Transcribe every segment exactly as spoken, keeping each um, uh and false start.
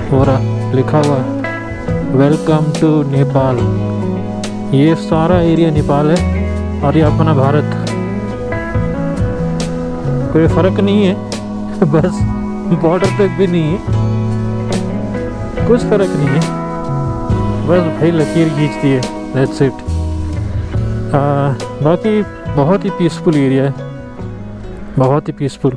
हो रहा, लिखा हुआ वेलकम टू नेपाल। ये सारा एरिया नेपाल है और ये अपना भारत। कोई फ़र्क नहीं है, बस बॉर्डर तक भी नहीं है, कुछ फ़र्क नहीं है, बस भाई लकीर खींच दी है, दैट्स इट। बाकी बहुत ही पीसफुल एरिया है, बहुत ही पीसफुल।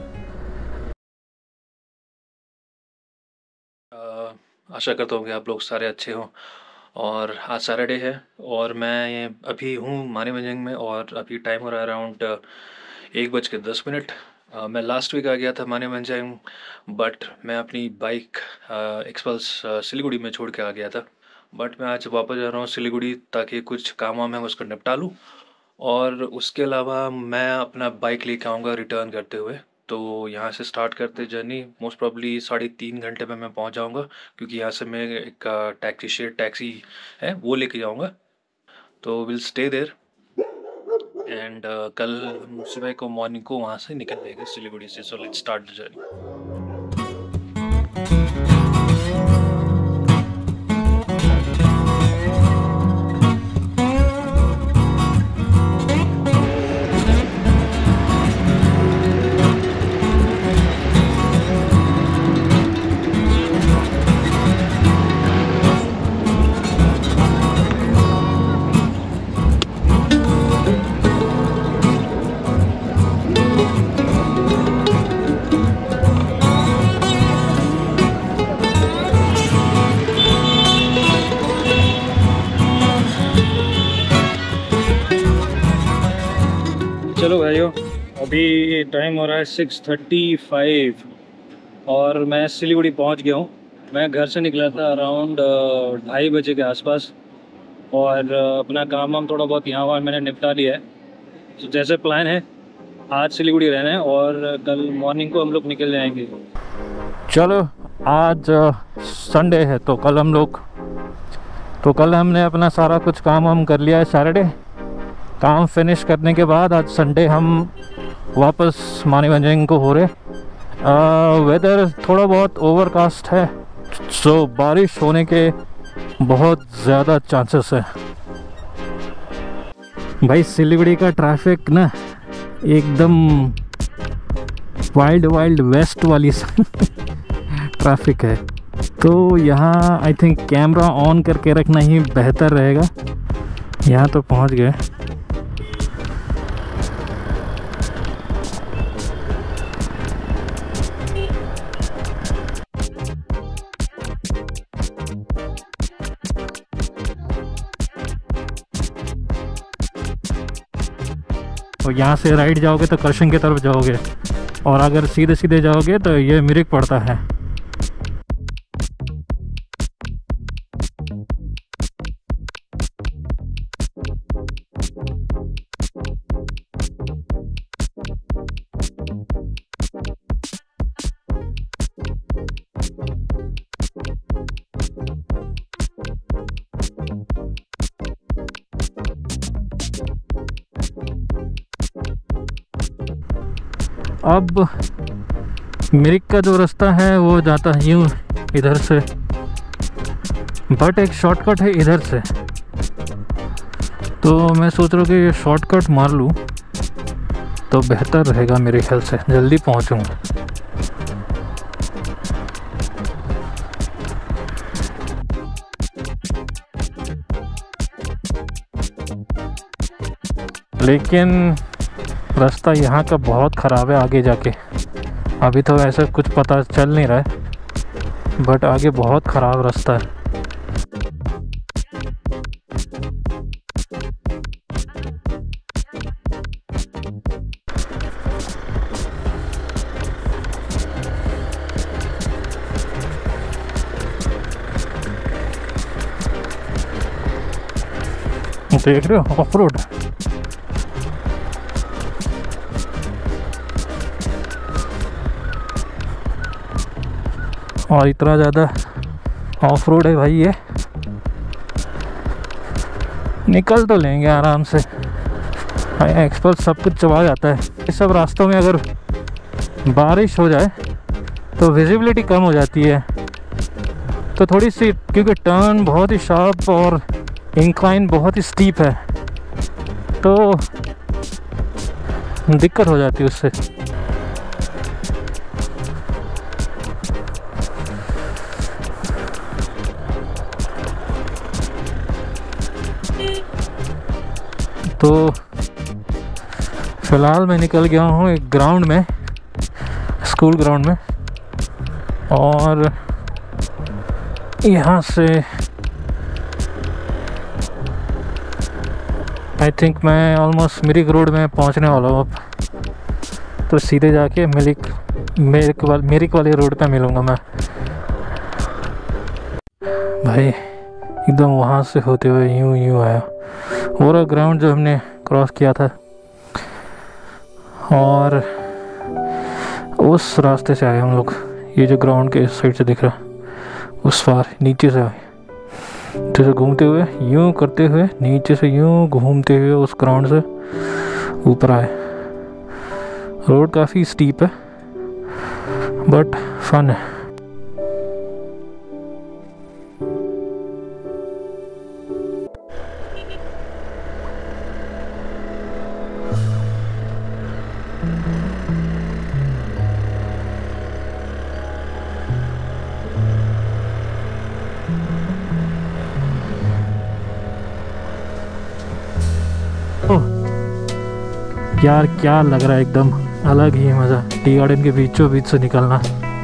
आशा करता हूँ कि आप लोग सारे अच्छे हों। और आज सैटरडे है और मैं ये अभी हूँ मानेभंजन में और अभी टाइम हो रहा है अराउंड एक बज के दस मिनट। मैं लास्ट वीक आ गया था मानेभंजन, बट मैं अपनी बाइक एक्सपल्स सिलीगुड़ी में छोड़ के आ गया था। बट मैं आज वापस जा रहा हूँ सिलीगुड़ी ताकि कुछ काम वाम है उसको निपटा लूँ, और उसके अलावा मैं अपना बाइक लेके आऊँगा रिटर्न करते हुए। तो यहाँ से स्टार्ट करते जर्नी मोस्ट प्रॉब्ली साढ़े तीन घंटे में मैं पहुँच जाऊँगा, क्योंकि यहाँ से मैं एक टैक्सी शेयर टैक्सी है वो लेके जाऊँगा। तो विल स्टे देर एंड कल हम सुबह को मॉर्निंग को वहाँ से निकल जाएंगे सिलीगुड़ी से। So let's start the journey. चलो भाइयों, अभी टाइम हो रहा है सिक्स थर्टी फाइव और मैं सिलीगुड़ी पहुंच गया हूं। मैं घर से निकला था अराउंड ढाई बजे के आसपास, और अपना काम वाम थोड़ा बहुत यहाँ वहाँ मैंने निपटा लिया है। तो जैसे प्लान है आज सिलीगुड़ी रहना है और कल मॉर्निंग को हम लोग निकल जाएंगे। चलो आज संडे है तो कल हम लोग तो कल हमने अपना सारा कुछ काम वाम कर लिया है। सैटरडे काम फिनिश करने के बाद आज संडे हम वापस मानेभंजन को हो रहे। वेदर थोड़ा बहुत ओवरकास्ट है, सो बारिश होने के बहुत ज़्यादा चांसेस है। भाई सिलीगुड़ी का ट्रैफिक ना एकदम वाइल्ड वाइल्ड वेस्ट वाली ट्रैफिक है, तो यहाँ आई थिंक कैमरा ऑन करके रखना ही बेहतर रहेगा। यहाँ तो पहुँच गए। और यहाँ से राइट जाओगे तो करशन की तरफ जाओगे, और अगर सीधे सीधे जाओगे तो ये मिरिक पड़ता है। अब मिरिक का जो रास्ता है वो जाता है यूँ इधर से, बट एक शॉर्टकट है इधर से, तो मैं सोच रहा हूँ कि ये शॉर्टकट मार लूँ तो बेहतर रहेगा, मेरे ख्याल से जल्दी पहुँचूँगा। लेकिन रास्ता यहाँ का बहुत ख़राब है आगे जाके। अभी तो ऐसा कुछ पता चल नहीं रहा है, बट आगे बहुत ख़राब रास्ता है। देख रहे हो ऑफ रोड। और इतना ज़्यादा ऑफ रोड है भाई, ये निकल तो लेंगे आराम से। एक्सप्रेस सब कुछ चबा जाता है। इस सब रास्तों में अगर बारिश हो जाए तो विजिबिलिटी कम हो जाती है, तो थोड़ी सी, क्योंकि टर्न बहुत ही शार्प और इंक्लाइन बहुत ही स्टीप है, तो दिक्कत हो जाती है उससे। तो फिलहाल मैं निकल गया हूँ एक ग्राउंड में, स्कूल ग्राउंड में, और यहाँ से आई थिंक मैं ऑलमोस्ट मिरिक रोड में पहुँचने वाला हूँ अब। तो सीधे जाके मिरिक मिरिक वाल मिरिक वाले रोड पे मिलूँगा मैं भाई। एकदम वहाँ से होते हुए यूँ यूँ आया पूरा ग्राउंड जो हमने क्रॉस किया था, और उस रास्ते से आए हम लोग। ये जो ग्राउंड के इस साइड से दिख रहा उस पार नीचे से आए, जैसे घूमते हुए यूं करते हुए नीचे से यूं घूमते हुए उस ग्राउंड से ऊपर आए। रोड काफ़ी स्टीप है बट फन है। यार क्या लग रहा है, एकदम अलग ही मज़ा, टी गार्डन के बीचों बीच से निकलना।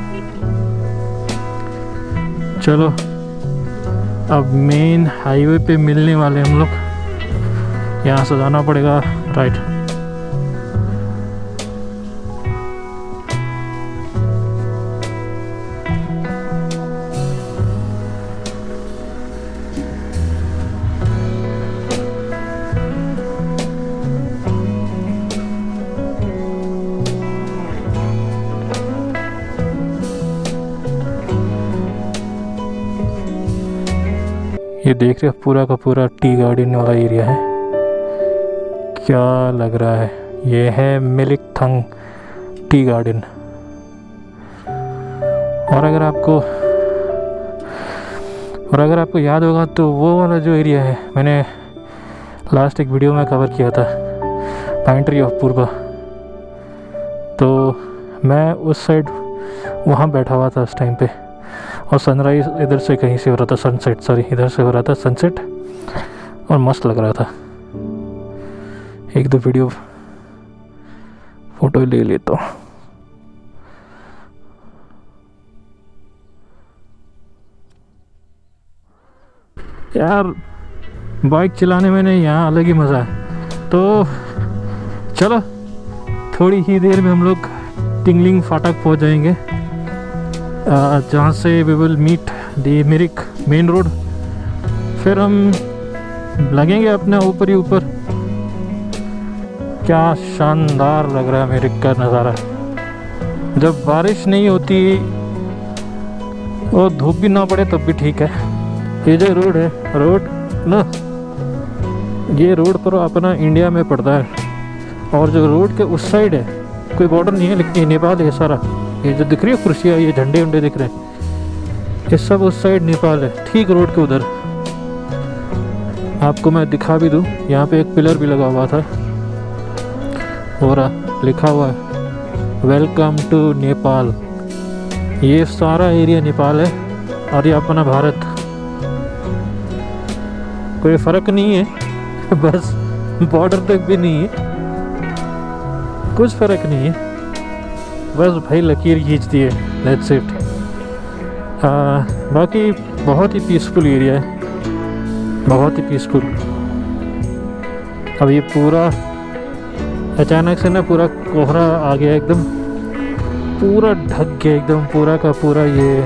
चलो अब मेन हाईवे पे मिलने वाले हम लोग, यहाँ से जाना पड़ेगा राइट। ये देख रहे हो पूरा का पूरा टी गार्डन वाला एरिया है, क्या लग रहा है। ये है मिलिकथंग टी गार्डन। और अगर आपको और अगर आपको याद होगा तो वो वाला जो एरिया है मैंने लास्ट एक वीडियो में कवर किया था, पाइन ट्री ऑफ पूर्वा, तो मैं उस साइड वहाँ बैठा हुआ था उस टाइम पे, और सनराइज इधर से कहीं से हो रहा था, सनसेट सॉरी इधर से हो रहा था सनसेट, और मस्त लग रहा था। एक दो वीडियो फोटो ले लेता हूँ। यार बाइक चलाने में नहीं, यहाँ अलग ही मज़ा है। तो चलो थोड़ी ही देर में हम लोग टिंगलिंग फाटक पहुँच जाएंगे, जहाँ से we will meet the Mirik main road. फिर हम लगेंगे अपने ऊपर ही ऊपर। क्या शानदार लग रहा है मिरिक का नज़ारा। जब बारिश नहीं होती और धूप भी ना पड़े तब भी ठीक है। ये जो रोड है, रोड ना, ये रोड पर अपना इंडिया में पड़ता है, और जो रोड के उस साइड है कोई बॉर्डर नहीं है, लेकिन ये नेपाल है सारा। ये जो दिख रही है कुर्सियाँ, ये झंडे वंडे दिख रहे हैं, ये सब उस साइड नेपाल है, ठीक रोड के उधर। आपको मैं दिखा भी दूँ, यहाँ पे एक पिलर भी लगा हुआ था, हो रहा लिखा हुआ है वेलकम टू नेपाल। ये सारा एरिया नेपाल है और ये अपना भारत। कोई फ़र्क नहीं है, बस बॉर्डर तक भी नहीं है, कुछ फ़र्क नहीं है, बस भाई लकीर खींच दी है, दैट्स इट। बाकी बहुत ही पीसफुल एरिया है, बहुत ही पीसफुल। अब ये पूरा अचानक से ना पूरा कोहरा आ गया, एकदम पूरा ढक गया, एकदम पूरा का पूरा ये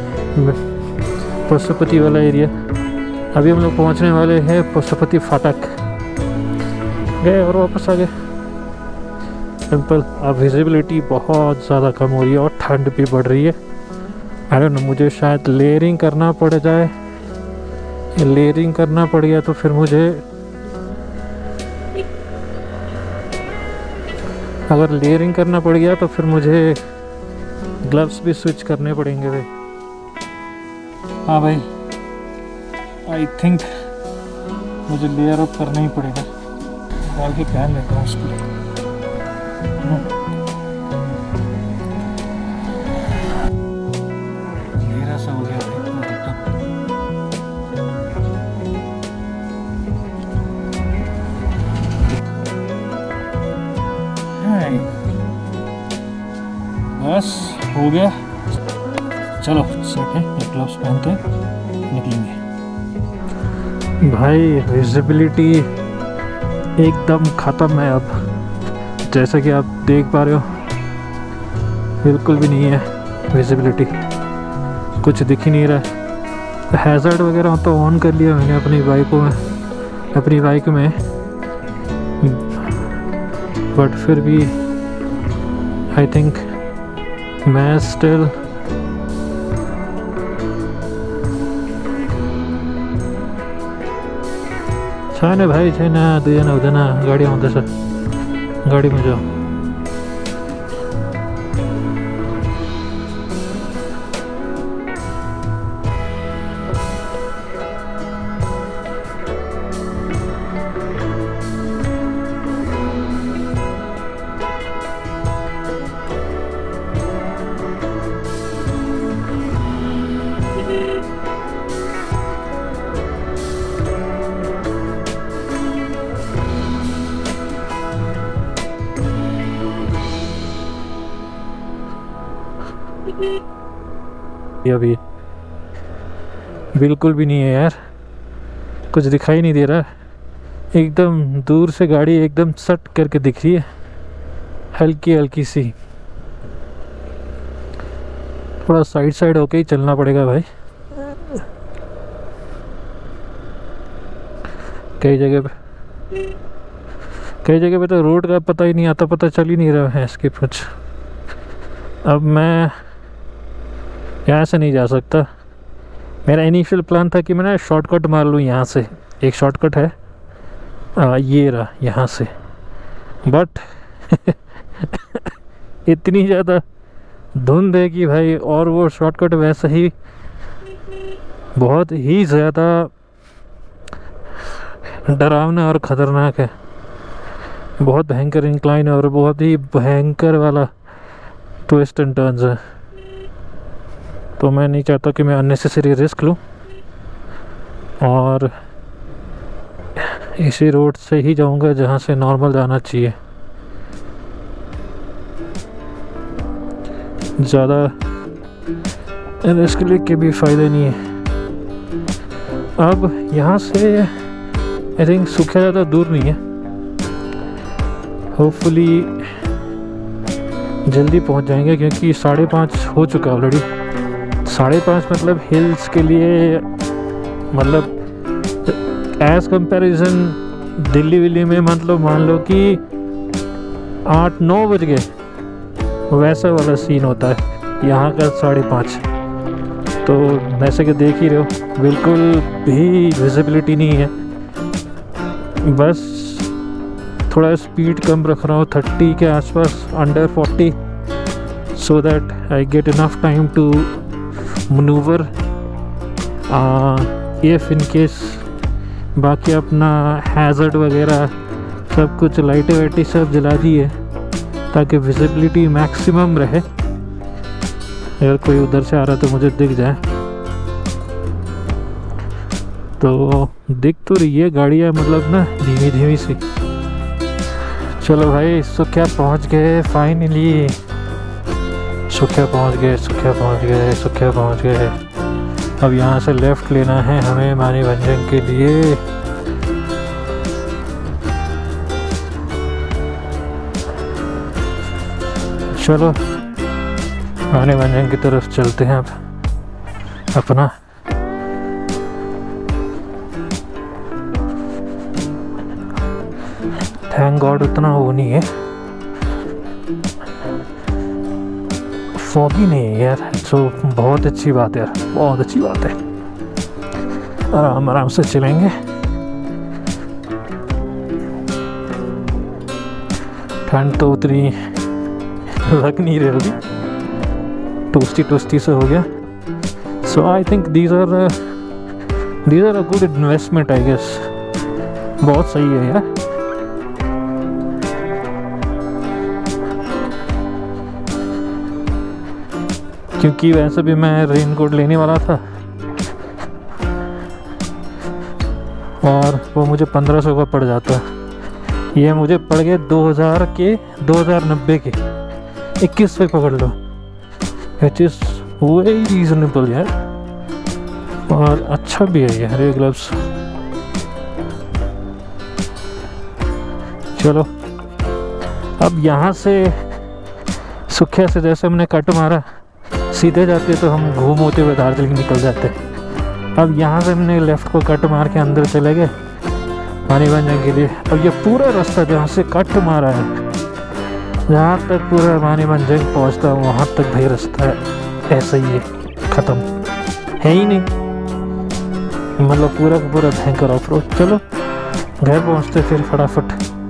पशुपति वाला एरिया। अभी हम लोग पहुंचने वाले हैं पशुपति फाटक, गए और वापस आ गए सिंपल। अब विजिबिलिटी बहुत ज़्यादा कम हो रही है और ठंड भी बढ़ रही है। आई डोंट नो, मुझे शायद लेयरिंग करना पड़ जाए, लेयरिंग करना पड़ गया तो फिर मुझे, अगर लेयरिंग करना पड़ गया तो फिर मुझे ग्लव्स भी स्विच करने पड़ेंगे वे। हाँ भाई, आई थिंक मुझे लेयर अप करना ही पड़ेगा। आगे पहन लेता हूँ उसको। अंधेरा सा हो गया भाई। बस हो गया, चलो सेट है, ग्लव्स पहन के निकलेंगे। भाई विजिबिलिटी एकदम ख़त्म है अब, जैसा कि आप देख पा रहे हो, बिल्कुल भी नहीं है विजिबिलिटी, कुछ दिख ही नहीं रहा है। हैज़र्ड वगैरह तो ऑन कर लिया मैंने अपनी बाइकों में अपनी बाइक में बट फिर भी आई थिंक मैं स्टिल छैन भाई छैन, दुईजना हुँदैन, गाडी आउँदैछ, गाडीमा जाऊ। अभी बिल्कुल भी नहीं है यार, कुछ दिखाई नहीं दे रहा, एकदम दूर से गाड़ी एकदम सट करके दिख रही है, हल्की हल्की सी। थोड़ा साइड साइड होके ही चलना पड़ेगा भाई। कई जगह पे कई जगह पे तो रोड का पता ही नहीं आता, पता चल ही नहीं रहा है इसके कुछ। अब मैं यहाँ से नहीं जा सकता। मेरा इनिशियल प्लान था कि मैं ना शॉर्टकट मार लूँ, यहाँ से एक शॉर्टकट है, आ, ये रहा यहाँ से, बट इतनी ज़्यादा धुंध है कि भाई, और वो शॉर्टकट वैसे ही बहुत ही ज़्यादा डरावना और ख़तरनाक है, बहुत भयंकर इंक्लाइन और बहुत ही भयंकर वाला ट्विस्ट एंड टर्न्स है। तो मैं नहीं चाहता कि मैं अननेसेसरी रिस्क लूँ और इसी रोड से ही जाऊंगा जहाँ से नॉर्मल जाना चाहिए। ज़्यादा रिस्क लेके भी फ़ायदा नहीं है। अब यहाँ से आई थिंक सूखा ज़्यादा दूर नहीं है, होपफुली जल्दी पहुँच जाएंगे, क्योंकि साढ़े पाँच हो चुका ऑलरेडी। साढ़े पाँच मतलब हिल्स के लिए, मतलब एज़ कंपैरिजन दिल्ली विल्ली में मतलब मान लो कि आठ नौ बज गए, वैसा वाला सीन होता है। यहाँ का साढ़े पाँच, तो जैसे कि देख ही रहे हो बिल्कुल भी विजिबिलिटी नहीं है। बस थोड़ा स्पीड कम रख रहा हूँ, थर्टी के आसपास, under forty, so that I get enough time to manoeuvre if in case. बाकी अपना हैज़र्ड वगैरह सब कुछ लाइटें वाइटें सब जला दी है ताकि विजिबिलिटी मैक्सिमम रहे। अगर कोई उधर से आ रहा तो मुझे दिख जाए, तो दिख तो रही है गाड़ियाँ, मतलब ना धीमी धीमी सी। चलो भाई, सुखिया पहुँच गए फाइनली, सुखिया पहुँच गए सुखिया पहुँच गए सुखिया पहुँच गए। अब यहाँ से लेफ़्ट लेना है हमें मानीभंजन के लिए। चलो मानीभंजन की तरफ चलते हैं अब अपना। थैंक गॉड उतना वो नहीं है, फॉगी नहीं है यार, तो बहुत अच्छी बात है यार, बहुत अच्छी बात है। आराम आराम से चलेंगे। ठंड तो उतनी लग नहीं रही होगी, टोस्टी टोस्टी से हो गया, so I think these are these are a good investment I guess. बहुत सही है यार। क्योंकि वैसे भी मैं रेनकोट लेने वाला था और वो मुझे पंद्रह सौ का पड़ जाता, ये मुझे पड़ गए दो हज़ार के, दो हज़ार नब्बे के, इक्कीस सौ पकड़ लो, विच इज़ वेरी रीजनेबल यार। और अच्छा भी है यार ये ग्लव्स। चलो अब यहाँ से सुखिया से जैसे हमने कट मारा सीधे जाते तो हम घूम होते हुए दार्जिलिंग निकल जाते। अब यहाँ से हमने लेफ़्ट को कट मार के अंदर चले गए मानीभंजन के लिए। अब ये पूरा रास्ता जहाँ से कट मारा है जहाँ तक पूरा मानीभंजन पहुँचता है वहाँ तक भाई रास्ता है ऐसा ही है, ख़त्म है ही नहीं, मतलब पूरा का पूरा भयंकर ऑफ रोड। चलो घर पहुँचते फिर फटाफट।